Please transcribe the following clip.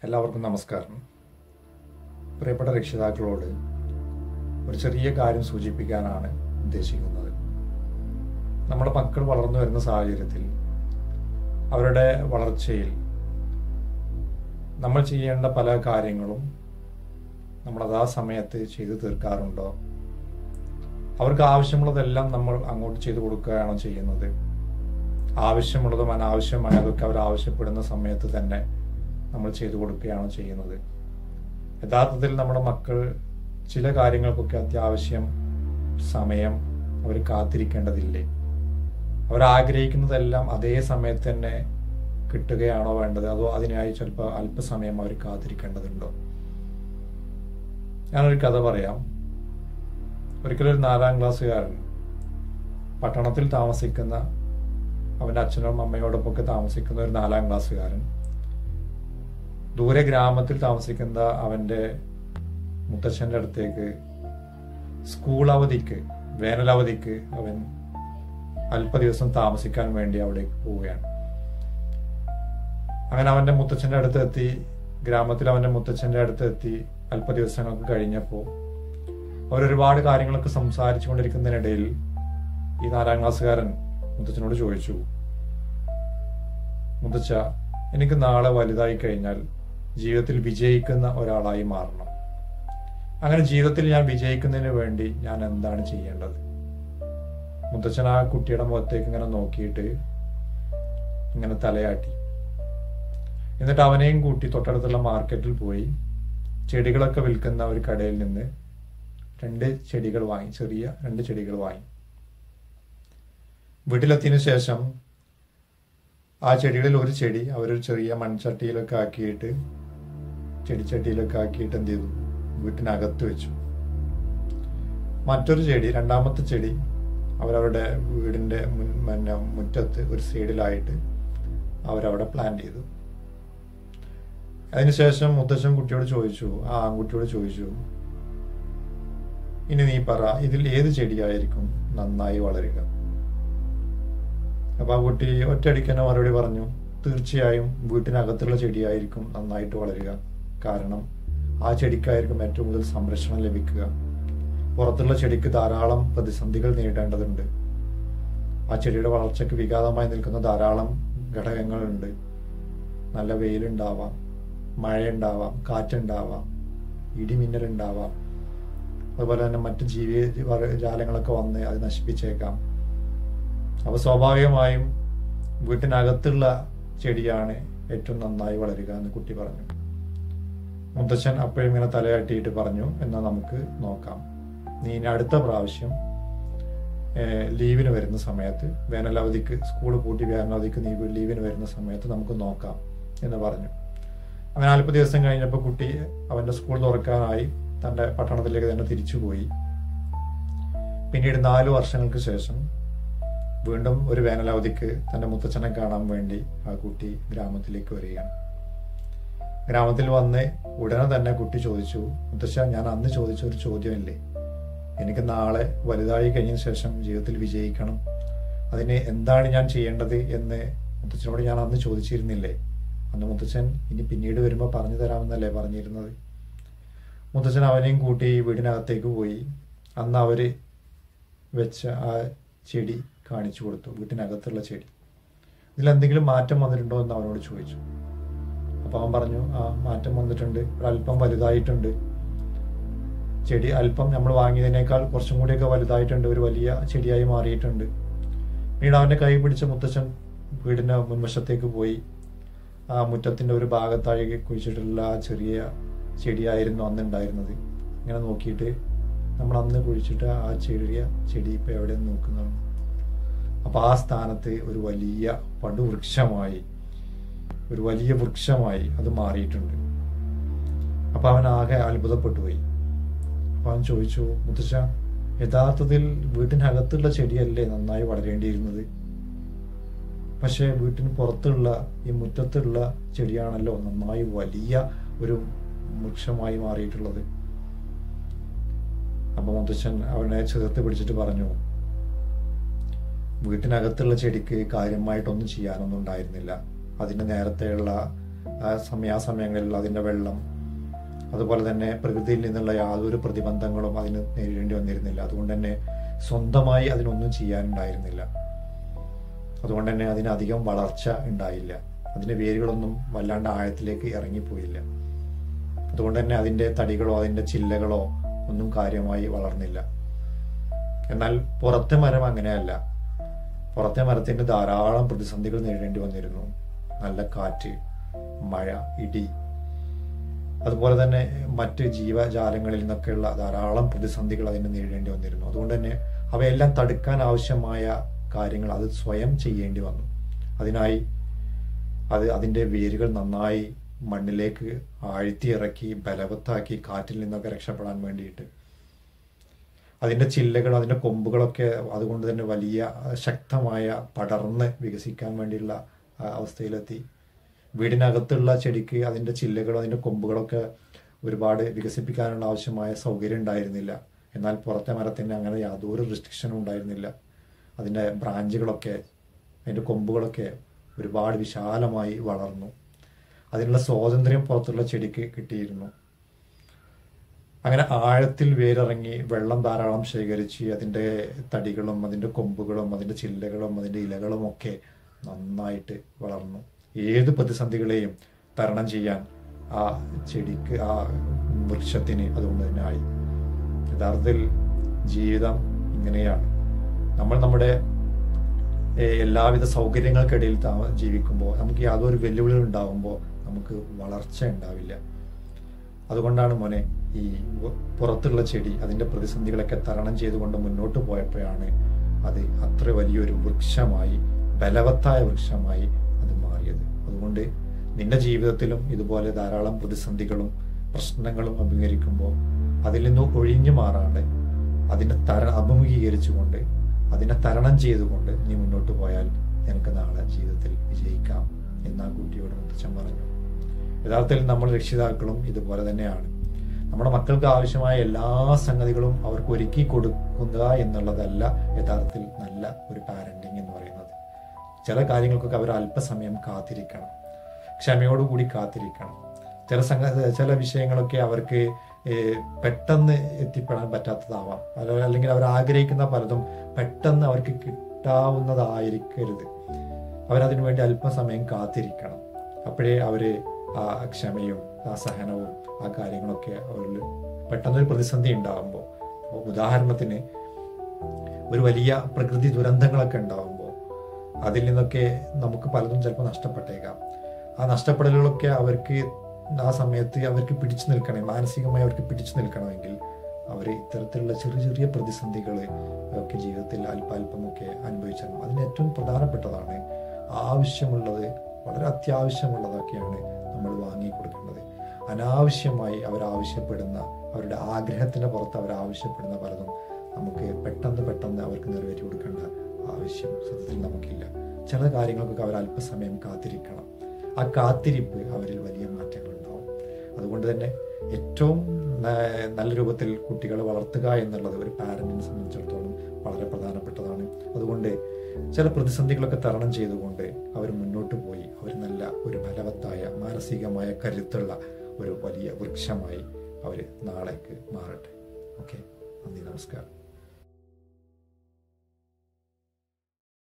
എല്ലാവർക്കും നമസ്കാരം. പ്രിയപ്പെട്ട രക്ഷിതാക്കളോട് ഒരു ചെറിയ കാര്യം സൂചിപ്പിക്കാനാണ് ഉദ്ദേശിക്കുന്നത്. നമ്മുടെ മക്കൾ വളർന്നു വരുന്ന സാഹചര്യത്തിൽ അവരുടെ വളർച്ചയിൽ നമ്മൾ ചെയ്യേണ്ട പല കാര്യങ്ങളും നമ്മൾ അതാ സമയത്ത് ചെയ്തു തീർക്കാറുണ്ടോ? അവർക്ക് ആവശ്യമുള്ളതെല്ലാം നമ്മൾ അങ്ങോട്ട് ചെയ്തു കൊടുക്കുകയാണോ ചെയ്യുന്നത്? ആവശ്യമുള്ളതും അനാവശ്യമായതൊക്കെ അവർ ആവശ്യപ്പെടുന്ന സമയത്ത് തന്നെ നമ്മൾ ചെയ്തു കൊടുക്കുകയാണോ ചെയ്യുന്നത്? യഥാർത്ഥത്തിൽ നമ്മുടെ മക്കൾ ചില കാര്യങ്ങൾക്കൊക്കെ അത്യാവശ്യം സമയം അവർ കാത്തിരിക്കേണ്ടതില്ലേ? അവരാഗ്രഹിക്കുന്നതെല്ലാം അതേ സമയത്ത് തന്നെ കിട്ടുകയാണോ വേണ്ടത്, അതോ അതിനായി ചിലപ്പോൾ അല്പസമയം അവർ കാത്തിരിക്കേണ്ടതുണ്ടോ? ഞാനൊരു കഥ പറയാം. ഒരിക്കലും ഒരു 4ാം ക്ലാസ്സുകാരൻ പട്ടണത്തിൽ താമസിക്കുന്ന, അവൻ്റെ അച്ഛനും അമ്മയോടൊപ്പമൊക്കെ താമസിക്കുന്ന ഒരു 4ാം ക്ലാസ്സുകാരൻ ദൂരെ ഗ്രാമത്തിൽ താമസിക്കുന്ന അവൻ്റെ മുത്തച്ഛൻ്റെ അടുത്തേക്ക് സ്കൂൾ അവധിക്ക്, വേനലവധിക്ക് അവൻ അല്പ ദിവസം താമസിക്കാൻ വേണ്ടി അവിടേക്ക് പോവുകയാണ്. അങ്ങനെ അവൻ്റെ മുത്തച്ഛൻ്റെ അടുത്ത് എത്തി, ഗ്രാമത്തിൽ അവൻ്റെ മുത്തച്ഛൻ്റെ അടുത്ത് എത്തി അല്പ ദിവസങ്ങൾക്ക് കഴിഞ്ഞപ്പോൾ അവരൊരുപാട് കാര്യങ്ങളൊക്കെ സംസാരിച്ചു കൊണ്ടിരിക്കുന്നതിനിടയിൽ ഈ 4ാം ക്ലാസ്സുകാരൻ മുത്തച്ഛനോട് ചോദിച്ചു, മുത്തച്ഛ, എനിക്ക് നാളെ വലുതായി കഴിഞ്ഞാൽ ജീവിതത്തിൽ വിജയിക്കുന്ന ഒരാളായി മാറണം. അങ്ങനെ ജീവിതത്തിൽ ഞാൻ വിജയിക്കുന്നതിന് വേണ്ടി ഞാൻ എന്താണ് ചെയ്യേണ്ടത്? മുത്തച്ഛൻ ആ കുട്ടിയുടെ മുഖത്തേക്ക് ഇങ്ങനെ നോക്കിയിട്ട് ഇങ്ങനെ തലയാട്ടി. എന്നിട്ട് അവനെയും കൂട്ടി തൊട്ടടുത്തുള്ള മാർക്കറ്റിൽ പോയി ചെടികളൊക്കെ വിൽക്കുന്ന ഒരു കടയിൽ നിന്ന് 2 ചെടികൾ വാങ്ങി, ചെറിയ 2 ചെടികൾ വാങ്ങി. വീട്ടിലെത്തിയതിനു ശേഷം ആ ചെടികളിൽ ഒരു ചെടി അവരൊരു ചെറിയ മൺചട്ടിയിലൊക്കെ ആക്കിയിട്ട്, ചെടിച്ചട്ടിയിലൊക്കെ ആക്കിയിട്ട് എന്ത് ചെയ്തു? വീട്ടിനകത്ത് വെച്ചു. മറ്റൊരു ചെടി, 2ാമത്തെ ചെടി അവരവരുടെ വീടിൻ്റെ മുറ്റത്ത് ഒരു സൈഡിലായിട്ട് അവരവിടെ പ്ലാന്റ് ചെയ്തു. അതിനുശേഷം മുത്തച്ഛൻ കുട്ടിയോട് ചോദിച്ചു, ആ ആൺകുട്ടിയോട് ചോദിച്ചു, ഇനി നീ പറ, ഇതിൽ ഏത് ചെടിയായിരിക്കും നന്നായി വളരുക? അപ്പൊ ആ കുട്ടി ഒറ്റയടിക്ക് തന്നെ മറുപടി പറഞ്ഞു, തീർച്ചയായും വീട്ടിനകത്തുള്ള ചെടിയായിരിക്കും നന്നായിട്ട് വളരുക. കാരണം ആ ചെടിക്കായിരിക്കും ഏറ്റവും കൂടുതൽ സംരക്ഷണം ലഭിക്കുക. പുറത്തുള്ള ചെടിക്ക് ധാരാളം പ്രതിസന്ധികൾ നേരിടേണ്ടതുണ്ട്. ആ ചെടിയുടെ വളർച്ചയ്ക്ക് വിഘാതമായി നിൽക്കുന്ന ധാരാളം ഘടകങ്ങളുണ്ട്. നല്ല വെയിലുണ്ടാവാം, മഴയുണ്ടാവാം, കാറ്റുണ്ടാവാം, ഇടിമിന്നലുണ്ടാവാം. അതുപോലെ തന്നെ മറ്റ് ജീവജാലങ്ങളൊക്കെ വന്ന് അത് നശിപ്പിച്ചേക്കാം. അപ്പൊ സ്വാഭാവികമായും വീട്ടിനകത്തുള്ള ചെടിയാണ് ഏറ്റവും നന്നായി വളരുക എന്ന് കുട്ടി പറഞ്ഞു. മുത്തച്ഛൻ അപ്പോഴും ഇങ്ങനെ തലയാട്ടിയിട്ട് പറഞ്ഞു, എന്നാൽ നമുക്ക് നോക്കാം, നീ ഇനി അടുത്ത പ്രാവശ്യം ലീവിന് വരുന്ന സമയത്ത്, വേനലവധിക്ക് സ്കൂൾ പൂട്ടി വേനലവധിക്ക് നീ ലീവിന് വരുന്ന സമയത്ത് നമുക്ക് നോക്കാം എന്ന് പറഞ്ഞു. അങ്ങനെ അല്പ ദിവസം കഴിഞ്ഞപ്പോൾ കുട്ടി അവന്റെ സ്കൂൾ തുറക്കാനായി തന്റെ പട്ടണത്തിലേക്ക് തന്നെ തിരിച്ചുപോയി. പിന്നീട് 4 വർഷങ്ങൾക്ക് ശേഷം വീണ്ടും ഒരു വേനലവധിക്ക് തന്റെ മുത്തച്ഛനെ കാണാൻ വേണ്ടി ആ കുട്ടി ഗ്രാമത്തിലേക്ക് വരികയാണ്. ഗ്രാമത്തിൽ വന്ന് ഉടനെ തന്നെ കുട്ടി ചോദിച്ചു, മുത്തച്ഛ, ഞാൻ അന്ന് ചോദിച്ച ഒരു ചോദ്യമില്ലേ, എനിക്ക് നാളെ വലുതായി കഴിഞ്ഞ ശേഷം ജീവിതത്തിൽ വിജയിക്കണം, അതിന് എന്താണ് ഞാൻ ചെയ്യേണ്ടത് എന്ന് മുത്തച്ഛനോട് ഞാൻ അന്ന് ചോദിച്ചിരുന്നില്ലേ? അന്ന് മുത്തച്ഛൻ ഇനി പിന്നീട് വരുമ്പോൾ പറഞ്ഞു തരാമെന്നല്ലേ പറഞ്ഞിരുന്നത്? മുത്തച്ഛൻ അവനെയും കൂട്ടി വീടിനകത്തേക്ക് പോയി. അന്ന് അവര് വെച്ച ആ ചെടി കാണിച്ചു കൊടുത്തു, വീട്ടിനകത്തുള്ള ചെടി. ഇതിലെന്തെങ്കിലും മാറ്റം വന്നിട്ടുണ്ടോ എന്ന് അവനോട് ചോദിച്ചു. അപ്പൊ അവൻ പറഞ്ഞു, ആ മാറ്റം വന്നിട്ടുണ്ട്, ഒരല്പം വലുതായിട്ടുണ്ട് ചെടി, അല്പം നമ്മൾ വാങ്ങിയതിനേക്കാൾ കുറച്ചും കൂടിയൊക്കെ വലുതായിട്ടുണ്ട്, ഒരു വലിയ ചെടിയായി മാറിയിട്ടുണ്ട്. പിന്നീട് അവന്റെ കൈ പിടിച്ച മുത്തച്ഛൻ വീടിന്റെ മുൻവശത്തേക്ക് പോയി. ആ മുറ്റത്തിന്റെ ഒരു ഭാഗത്തായി കുഴിച്ചിട്ടുള്ള ആ ചെറിയ ചെടിയായിരുന്നു അന്നുണ്ടായിരുന്നത്. ഇങ്ങനെ നോക്കിയിട്ട്, നമ്മൾ അന്ന് കുഴിച്ചിട്ട് ആ ചെടി ഇപ്പൊ എവിടെ നോക്കുന്നതാണ്. അപ്പൊ ആ സ്ഥാനത്ത് ഒരു വലിയ പടുവൃക്ഷമായി, ഒരു വലിയ വൃക്ഷമായി അത് മാറിയിട്ടുണ്ട്. അപ്പൊ അവൻ ആകെ അത്ഭുതപ്പെട്ടു പോയി. അപ്പൊ അവൻ ചോദിച്ചു, മുത്തച്ഛ, യഥാർത്ഥത്തിൽ വീട്ടിനകത്തുള്ള ചെടിയല്ലേ നന്നായി വളരേണ്ടിയിരുന്നത്? പക്ഷെ വീട്ടിന് പുറത്തുള്ള ഈ മുറ്റത്തുള്ള ചെടിയാണല്ലോ നന്നായി വലിയ ഒരു വൃക്ഷമായി മാറിയിട്ടുള്ളത്. അപ്പൊ മുത്തച്ഛൻ അവനെ ചേർത്ത് പിടിച്ചിട്ട് പറഞ്ഞു, വീട്ടിനകത്തുള്ള ചെടിക്ക് കാര്യമായിട്ടൊന്നും ചെയ്യാനൊന്നും ഉണ്ടായിരുന്നില്ല. അതിന് നേരത്തെയുള്ള സമയാസമയങ്ങളിൽ അതിൻ്റെ വെള്ളം, അതുപോലെ തന്നെ പ്രകൃതിയിൽ നിന്നുള്ള യാതൊരു പ്രതിബന്ധങ്ങളും അതിന് നേരിടേണ്ടി വന്നിരുന്നില്ല. അതുകൊണ്ട് തന്നെ സ്വന്തമായി അതിനൊന്നും ചെയ്യാനുണ്ടായിരുന്നില്ല. അതുകൊണ്ട് തന്നെ അതിനധികം വളർച്ച ഉണ്ടായില്ല. അതിൻ്റെ വേരുകളൊന്നും വല്ലാണ്ട് ആഴത്തിലേക്ക് ഇറങ്ങിപ്പോയില്ല. അതുകൊണ്ട് തന്നെ അതിൻ്റെ തടികളോ അതിൻ്റെ ചില്ലകളോ ഒന്നും കാര്യമായി വളർന്നില്ല. എന്നാൽ പുറത്തെ മരം അങ്ങനെയല്ല. പുറത്തെ മരത്തിന് ധാരാളം പ്രതിസന്ധികൾ നേരിടേണ്ടി വന്നിരുന്നു. നല്ല കാറ്റ്, മഴ, ഇടി, അതുപോലെ തന്നെ മറ്റ് ജീവജാലങ്ങളിൽ നിന്നൊക്കെയുള്ള ധാരാളം പ്രതിസന്ധികൾ അതിന് നേരിടേണ്ടി വന്നിരുന്നു. അതുകൊണ്ട് തന്നെ അവയെല്ലാം തടുക്കാൻ ആവശ്യമായ കാര്യങ്ങൾ അത് സ്വയം ചെയ്യേണ്ടി വന്നു. അതിനായി അതിൻ്റെ വേരുകൾ നന്നായി മണ്ണിലേക്ക് ആഴ്ത്തി ഇറക്കി ബലവത്താക്കി കാറ്റിൽ നിന്നൊക്കെ രക്ഷപ്പെടാൻ വേണ്ടിയിട്ട് അതിൻ്റെ ചില്ലകൾ, അതിൻ്റെ കൊമ്പുകളൊക്കെ അതുകൊണ്ട് തന്നെ വലിയ ശക്തമായ പടർന്ന് വികസിക്കാൻ വേണ്ടിയുള്ള അവസ്ഥയിലെത്തി. വീടിനകത്തുള്ള ചെടിക്ക് അതിൻ്റെ ചില്ലകളും അതിൻ്റെ കൊമ്പുകളൊക്കെ ഒരുപാട് വികസിപ്പിക്കാനുള്ള ആവശ്യമായ സൗകര്യം ഉണ്ടായിരുന്നില്ല. എന്നാൽ പുറത്തെ മരത്തിന് അങ്ങനെ യാതൊരു റെസ്ട്രിക്ഷനും ഉണ്ടായിരുന്നില്ല. അതിൻ്റെ ബ്രാഞ്ചുകളൊക്കെ അതിൻ്റെ കൊമ്പുകളൊക്കെ ഒരുപാട് വിശാലമായി വളർന്നു. അതിനുള്ള സ്വാതന്ത്ര്യം പുറത്തുള്ള ചെടിക്ക് കിട്ടിയിരുന്നു. അങ്ങനെ ആഴത്തിൽ വേരിറങ്ങി വെള്ളം ധാരാളം ശേഖരിച്ച് അതിൻ്റെ തടികളും അതിൻ്റെ കൊമ്പുകളും അതിൻ്റെ ചില്ലകളും അതിൻ്റെ ഇലകളും ഒക്കെ നന്നായിട്ട് വളർന്നു. ഏത് പ്രതിസന്ധികളെയും തരണം ചെയ്യാൻ ആ ചെടിക്ക്, ആ വൃക്ഷത്തിന് അതുകൊണ്ട് തന്നെ ആയി. യഥാർത്ഥത്തിൽ ജീവിതം ഇങ്ങനെയാണ്. നമ്മൾ നമ്മുടെ എല്ലാവിധ സൗകര്യങ്ങൾക്കിടയിൽ ജീവിക്കുമ്പോൾ നമുക്ക് യാതൊരു വെല്ലുവിളികൾ ഉണ്ടാകുമ്പോൾ നമുക്ക് വളർച്ച ഉണ്ടാവില്ല. അതുകൊണ്ടാണ് മോനെ ഈ പുറത്തുള്ള ചെടി അതിൻ്റെ പ്രതിസന്ധികളൊക്കെ തരണം ചെയ്തുകൊണ്ട് മുന്നോട്ട് പോയപ്പോഴാണ് അത് അത്ര വലിയൊരു വൃക്ഷമായി, ബലവത്തായ വൃക്ഷമായി അത് മാറിയത്. അതുകൊണ്ട് നിന്റെ ജീവിതത്തിലും ഇതുപോലെ ധാരാളം പ്രതിസന്ധികളും പ്രശ്നങ്ങളും അഭിമുഖീകരിക്കുമ്പോൾ അതിൽ നിന്ന് ഒഴിഞ്ഞു മാറാണ്ട് അതിനെ അഭിമുഖീകരിച്ചുകൊണ്ട് അതിനെ തരണം ചെയ്തുകൊണ്ട് നീ മുന്നോട്ട് പോയാൽ നിനക്ക് നാളെ ജീവിതത്തിൽ വിജയിക്കാം എന്ന് ആ കുട്ടിയോട് മുത്തച്ഛൻ പറഞ്ഞു. യഥാർത്ഥത്തിൽ നമ്മൾ രക്ഷിതാക്കളും ഇതുപോലെ തന്നെയാണ്. നമ്മുടെ മക്കൾക്ക് ആവശ്യമായ എല്ലാ സംഗതികളും അവർക്ക് ഒരുക്കി കൊടുക്കുക എന്നുള്ളതല്ല യഥാർത്ഥത്തിൽ നല്ല ഒരു പാരന്റിങ് എന്ന് പറയുന്നത്. ചില കാര്യങ്ങൾക്കൊക്കെ അവർ അല്പസമയം കാത്തിരിക്കണം, ക്ഷമയോടുകൂടി കാത്തിരിക്കണം. ചില വിഷയങ്ങളൊക്കെ അവർക്ക് പെട്ടെന്ന് എത്തിപ്പെടാൻ പറ്റാത്തതാവാം, അല്ലെങ്കിൽ അവർ ആഗ്രഹിക്കുന്ന പലതും പെട്ടെന്ന് അവർക്ക് കിട്ടാവുന്നതായിരിക്കരുത്. അവരതിനു വേണ്ടി അല്പസമയം കാത്തിരിക്കണം. അപ്പോഴേ അവർ ആ ക്ഷമയും ആ സഹനവും ആ കാര്യങ്ങളൊക്കെ അവരിൽ പെട്ടെന്നൊരു പ്രതിസന്ധി ഉണ്ടാകുമ്പോൾ, ഉദാഹരണത്തിന് ഒരു വലിയ പ്രകൃതി ദുരന്തങ്ങളൊക്കെ ഉണ്ടാകുമ്പോൾ അതിൽ നിന്നൊക്കെ നമുക്ക് പലതും ചിലപ്പോൾ നഷ്ടപ്പെട്ടേക്കാം. ആ നഷ്ടപ്പെടലുകളൊക്കെ അവർക്ക് ആ സമയത്ത് അവർക്ക് പിടിച്ചു നിൽക്കണേ, മാനസികമായി അവർക്ക് പിടിച്ചു നിൽക്കണമെങ്കിൽ അവർ ഇത്തരത്തിലുള്ള ചെറിയ ചെറിയ പ്രതിസന്ധികൾ ഒക്കെ ജീവിതത്തിൽ അല്പാൽപമൊക്കെ അനുഭവിച്ചാൽ അതിന് ഏറ്റവും പ്രധാനപ്പെട്ടതാണ് ആവശ്യമുള്ളത്, വളരെ അത്യാവശ്യമുള്ളതൊക്കെയാണ് നമ്മൾ വാങ്ങിക്കൊടുക്കേണ്ടത്. അനാവശ്യമായി അവരാവശ്യപ്പെടുന്ന, അവരുടെ ആഗ്രഹത്തിന് പുറത്ത് അവരാവശ്യപ്പെടുന്ന പലതും നമുക്ക് പെട്ടെന്ന് അവർക്ക് നിറവേറ്റി കൊടുക്കേണ്ട ആവശ്യം സത്യത്തിൽ നമുക്കില്ല. ചില കാര്യങ്ങൾക്കൊക്കെ അവർ അല്പസമയം കാത്തിരിക്കണം. ആ കാത്തിരിപ്പ് അവരിൽ വലിയ മാറ്റങ്ങൾ ഉണ്ടാവും. അതുകൊണ്ട് തന്നെ ഏറ്റവും നല്ല രൂപത്തിൽ കുട്ടികളെ വളർത്തുക എന്നുള്ളത് ഒരു പാരന്റിനെ സംബന്ധിച്ചിടത്തോളം വളരെ പ്രധാനപ്പെട്ടതാണ്. അതുകൊണ്ട് ചില പ്രതിസന്ധികളൊക്കെ തരണം ചെയ്തുകൊണ്ട് അവർ മുന്നോട്ട് പോയി അവർ നല്ല ഒരു ബലവത്തായ മാനസികമായ കരുത്തുള്ള ഒരു വലിയ വൃക്ഷമായി അവർ നാളേക്ക് മാറട്ടെ. ഓക്കെ, നന്ദി, നമസ്കാരം.